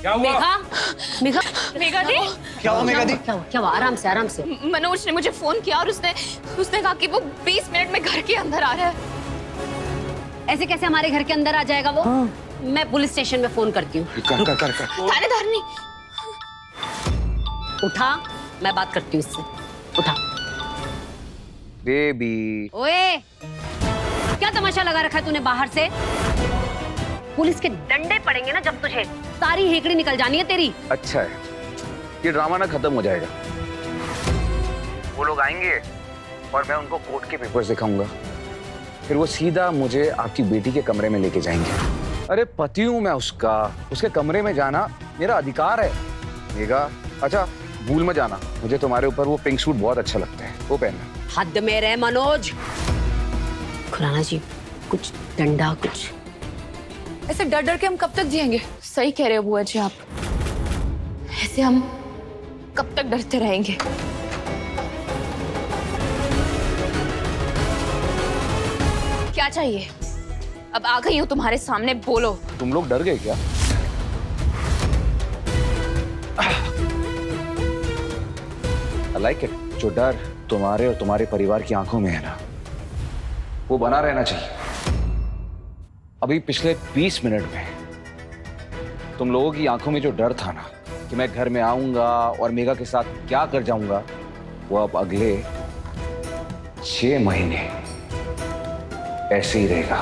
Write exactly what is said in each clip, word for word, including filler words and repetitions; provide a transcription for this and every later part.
क्या हुआ? मेघा, मेघा, मेघा दी, क्या हुआ मेघा दी? क्या हुआ? क्या हुआ? आराम से, आराम से। मनोज ने मुझे फोन किया और उसने उसने कहा कि वो बीस मिनट में घर के अंदर आ रहा है। ऐसे कैसे हमारे घर के अंदर आ जाएगा वो? हाँ। मैं पुलिस स्टेशन में फोन करती हूँ। कर कर कर कर। थानेदार नहीं। उठा, मैं बात करती हूँ इससे। उठा। बेबी। ओए, क्या तमाशा लगा रखा है तूने बाहर से? पुलिस के डंडे पड़ेंगे ना जब तुझे, सारी हेकड़ी निकल जानी है तेरी। अच्छा है, ये ड्रामा ना खत्म हो जाएगा। वो लोग आएंगे और मैं उनको कोर्ट के पेपर्स दिखाऊंगा, फिर वो सीधा मुझे आपकी बेटी के कमरे में लेके जाएंगे। अरे पति हूं मैं उसका, उसके कमरे में जाना मेरा अधिकार है। मेघा, अच्छा भूल मत जाना, मुझे तुम्हारे ऊपर वो पिंक सूट बहुत अच्छा लगता है, वो पहनना। हद में रह मनोज। खुराना जी, कुछ डंडा, कुछ ऐसे डर डर के हम कब तक जिएंगे? सही कह रहे हो बुआ जी आप, ऐसे हम कब तक डरते रहेंगे? क्या चाहिए? अब आ गई हूँ तुम्हारे सामने, बोलो। तुम लोग डर गए क्या? I like it. जो डर तुम्हारे और तुम्हारे परिवार की आंखों में है ना, वो बना रहना चाहिए। अभी पिछले बीस मिनट में तुम लोगों की आंखों में जो डर था ना कि मैं घर में आऊंगा और मेघा के साथ क्या कर जाऊंगा, वो अब अगले छह महीने ऐसे ही रहेगा।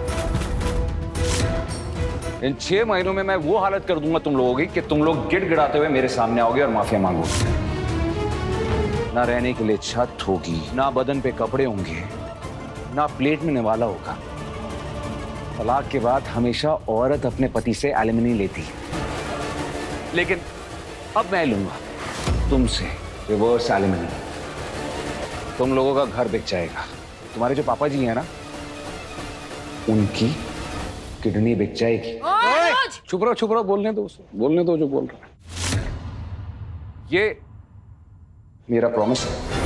इन छह महीनों में मैं वो हालत कर दूंगा तुम लोगों की कि तुम लोग गिड़गिड़ाते हुए मेरे सामने आओगे और माफिया मांगोगे। ना रहने के लिए छत होगी, ना बदन पे कपड़े होंगे, ना प्लेट में निवाला होगा। तलाक के बाद हमेशा औरत अपने पति से एलिमनी लेती है, लेकिन अब मैं लूंगा तुमसे रिवर्स एलिमनी। तुम लोगों का घर बिक जाएगा, तुम्हारे जो पापा जी हैं ना, उनकी किडनी बिक जाएगी। चुप रहो, चुप रहो, बोलने दो उसे, बोलने दो जो बोल रहा है। ये मेरा प्रॉमिस है।